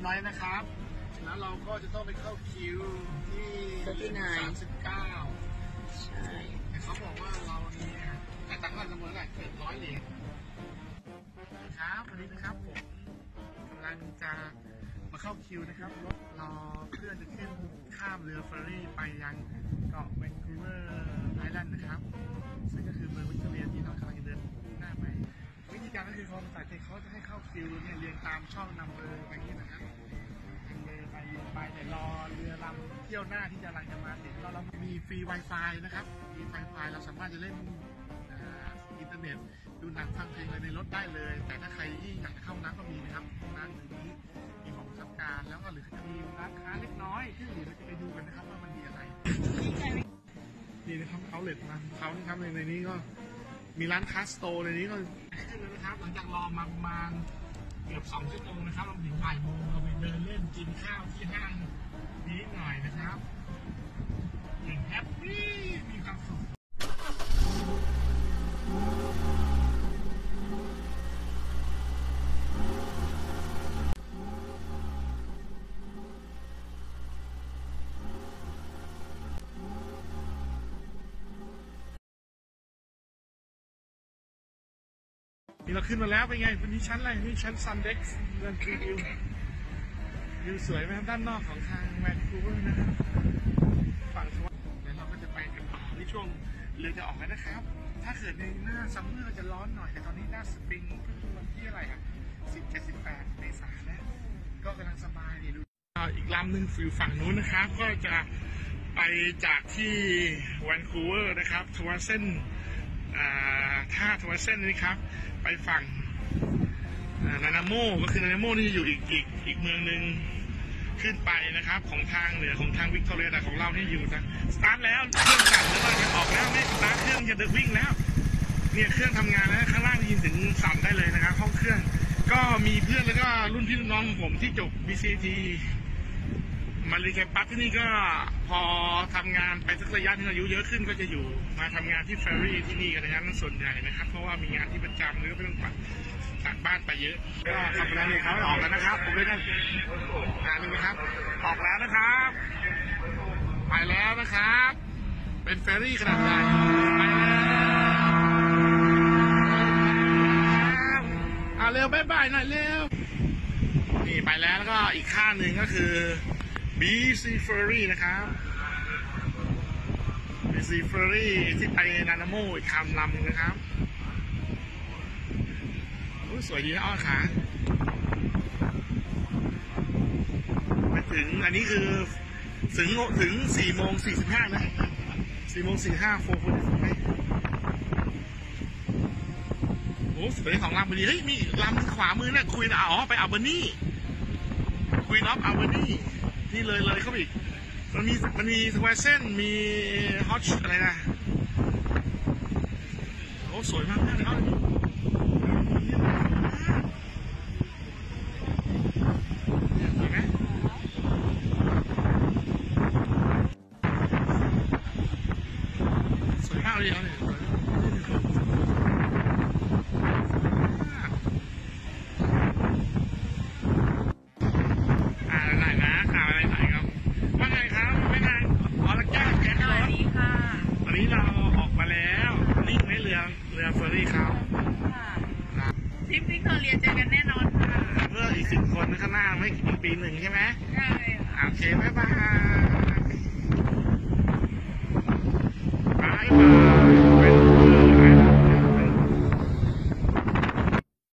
ร้อยนะครับแล้วเราก็จะต้องไปเข้าคิวที่39ใช่แต่เขาบอกว่าเราเนี่ยแต่ตังค์เราเสมอไหร่700 เหรียญครับวันนี้นะครับผมกำลังจะมาเข้าคิวนะครับรถรอเพื่อจะขึ้นข้ามเรือเฟอร์รี่ไปยังเกาะแวนคูเวอร์ไอแลนด์นะครับซึ่งก็คือเมืองวิกตอเรียที่เรากำลังเดินหน้าไปวิธีการก็คือเขาภาษาไทยเขาจะให้เข้าคิวเนี่ยเรียงตามช่องนำเบอร์อะไรอย่างนี้นะครับเดินไปยืนไปแต่รอเรือลำเที่ยวหน้าที่จะกำลังจะมาถึงเรามีฟรี Wi-Fi นะครับมี Wi-Fi เราสามารถจะเล่นอินเทอร์เน็ตดูหนังฟังเพลงอะไรในรถได้เลยแต่ถ้าใครที่อยากจะเข้าน้ำก็มีนะครับน้ำอยู่นี้มีของสับการแล้วก็หรือจะมีร้านค้าเล็กน้อยที่เราจะไปดูกันนะครับว่ามันมีอะไรนี่นะครับเขาเล็ดมาเขานี่ครับในนี้ก็มีร้านค้าสโตร์ในนี้ก็ขึ้นเลยนะครับหลังจากรอมาประมาณเกือบ2 ชั่วโมงนะครับเราถึงบ่ายโมงเราไปเดินเล่นกินข้าวที่ห้างนี้หน่อยนะครับอย่างแฮปปี้มีความสุขนี่เราขึ้นมาแล้วเป็นไงวันนี้ชั้นอะไรนี่ชั้นซันเด็กซ์เดินคือวิวสวยไหมครับด้านนอกของทางแวนคูเวอร์นะครับฝั่งทวันแล้วเราก็จะไปกันต่อในช่วงเรือจะออกแล้วนะครับถ้าเกิดในหน้าซัมเมอร์จะร้อนหน่อยแต่ตอนนี้หน้าสปริงเพิ่งวันที่อะไรอ่ะ17-18 เมษายนนะก็กำลังสบายดีดูอีกลำหนึ่งฟิวฝั่งนู้นนะครับก็จะไปจากที่แวนคูเวอร์นะครับทวารเส้นท่าทวารเส้นนี้ครับไปฝั่งนานาโมก็คือนานาโมนี่อยู่อีกเมืองหนึ่งขึ้นไปนะครับของทางเหนือของทางวิกตอเรียแต่ของเราที่อยู่นะสตาร์ทแล้วเครื่องสั่นแล้วจะออกแล้วไม่สตาร์ทเครื่องจะเดินวิ่งแล้วเนี่ยเครื่องทำงานแล้วข้างล่างได้ยินถึงสั่นได้เลยนะครับห้องเครื่องก็มีเพื่อนแล้วก็รุ่นพี่รุ่นน้องของผมที่จบ BCT มาเลยแคมปัสที่นี่ก็พอทำงานไปสักระยะที่อายุเยอะขึ้นก็จะอยู่มาทำงานที่เฟอร์รี่ที่นี่กันนะครับนั่นส่วนใหญ่นะครับเพราะว่ามีงานที่ประจำหรือไม่ต้องจากบ้านไปเยอะก็ทำงานเนี่ยเขาออกแล้วนะครับผมเลยนะงานนี้นะครับออกแล้วนะครับไปแล้วนะครับเป็นเฟอร์รี่ขนาดใหญ่ไปแล้วเร็วบ๊ายบายหน่อยเร็วนี่ไปแล้วก็อีกข้างหนึ่งก็คือBC Ferry นะครับ BC Ferry ที่ไปนานาโมอีกคำลำนึงนะครับสวยดีนะอ้อขาไปถึงอันนี้คือถึง4:45นะ4:45โฟร์ไหมโอ้สวยของลำพอดีเฮ้ยมีลำขวามือน่ะคุยนะอ๋อไปอัลเบอร์นีคุยน็อปอัลเบอร์นีนี่เลยเข้าไปอีกมันมีทวารเส้นมีฮอตอะไรนะโอ้สวยมากเลยครับเห็นไหมสวยมากเลยเนี่ยวันนี้เราออกมาแล้วนี่ไม่เรือเฟอร์รี่เขาทริปวิกตอเรียเจอกันแน่นอนค่ะเพื่ออีก10 คนข้างหน้าไม่อีกปี 1ใช่ไหมใช่โอเคบ๊ายบาย